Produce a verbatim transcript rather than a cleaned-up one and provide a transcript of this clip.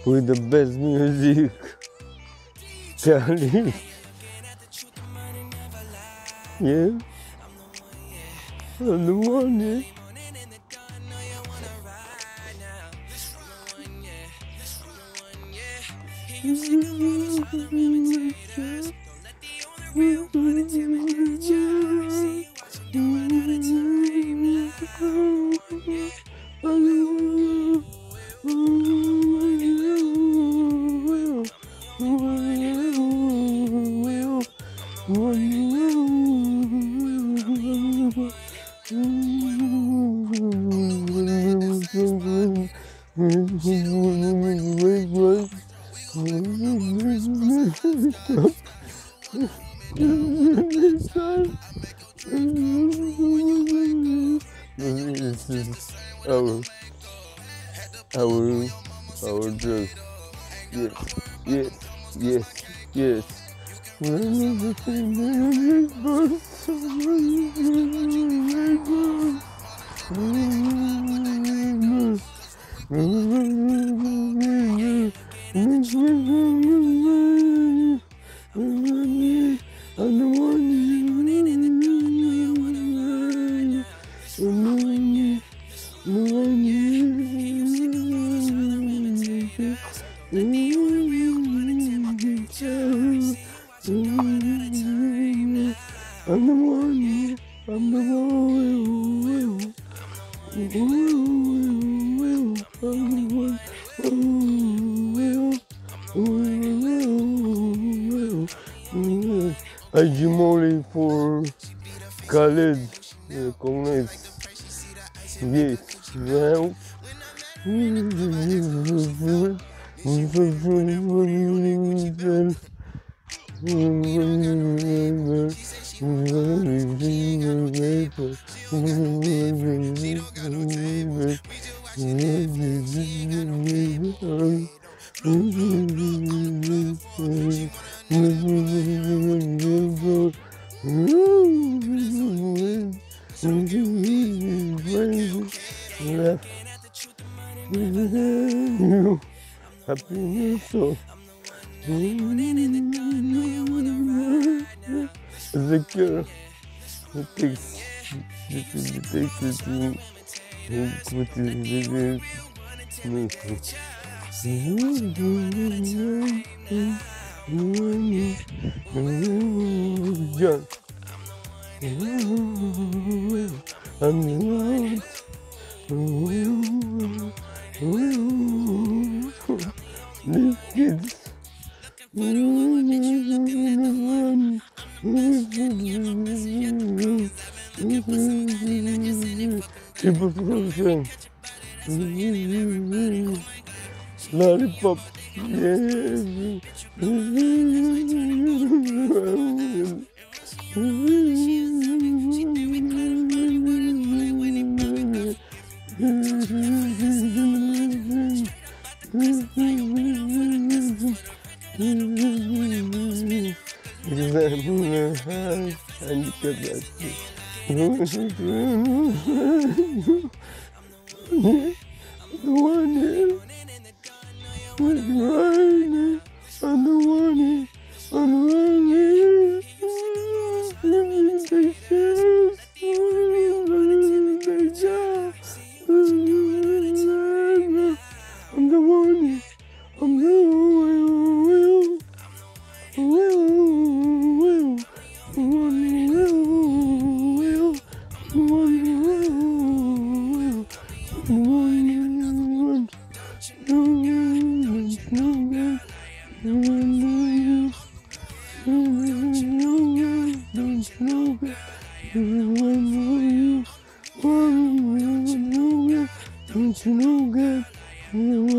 with the best music. Charlie. Yeah. I'm the one, yeah. This is our, our, our drug. Yes, yes, yes, yes. I'm the one, I'm the one, I'm the one. Ajimoli for Khaled, recognize. Yes, well. Happiness song. The cure. It takes it takes it to put it John. I'm these kids. People frozen. Lollipop. The one here, with mine, and the one here, and the one here, they share, they share. I'm the one here, I'm the will, will, will, one will, will, one will, one. Don't you know, God?